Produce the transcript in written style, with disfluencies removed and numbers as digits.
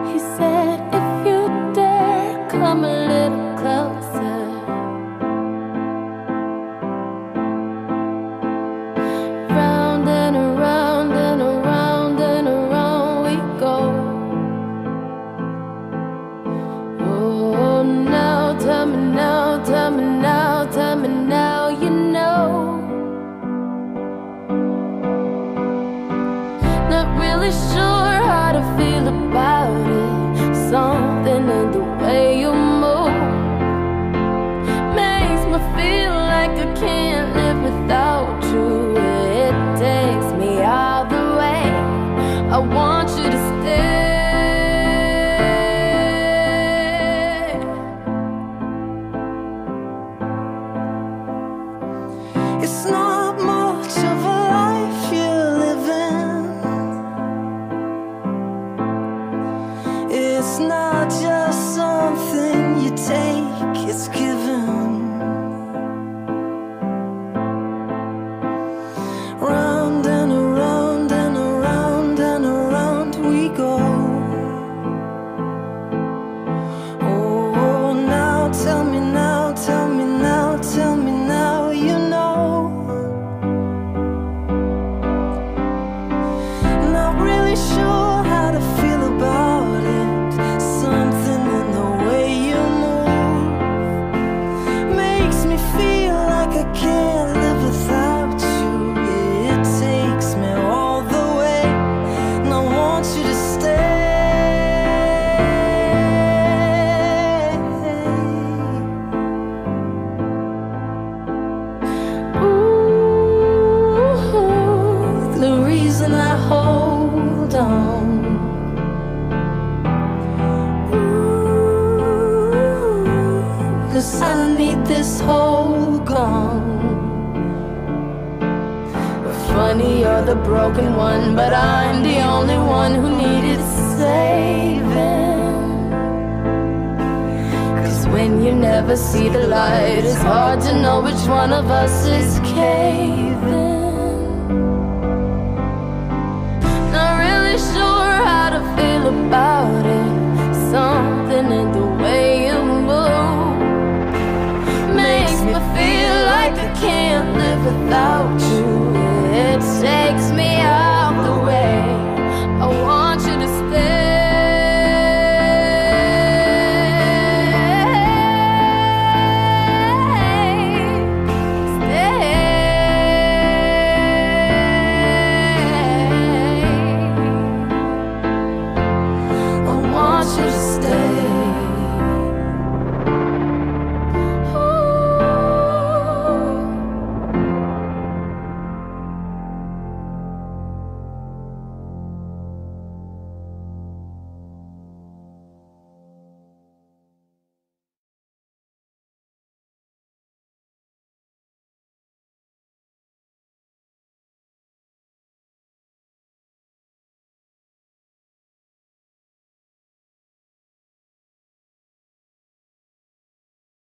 He said, if you dare, come a little closer. Round and around and around and around we go. Oh, now tell me now, tell me now, tell me now, you know. Not really sure how to feel about it. Something in the way you move makes me feel like I can't live without you. It takes me all the way. I want you to stay. It's not much of a life you're living. It's not just something you take, it's given. Round and around and around and around we go. Oh, now tell me now, tell me now, tell me now, you know. Not really sure how to feel about it. Something in the way you move makes me feel like I can't live without you. It takes me all the way, and I want you to stay. Ooh, the reason I hold on. Ooh, 'cause I need this whole gone. Funny, you're the broken one, but I'm the only one who needed saving. 'Cause when you never see the light, it's hard to know which one of us is caving. Not really sure how to feel about it. Something in the way you move makes me feel like I can't live without you. It takes me out the way. I want you to stay. I want you to stay.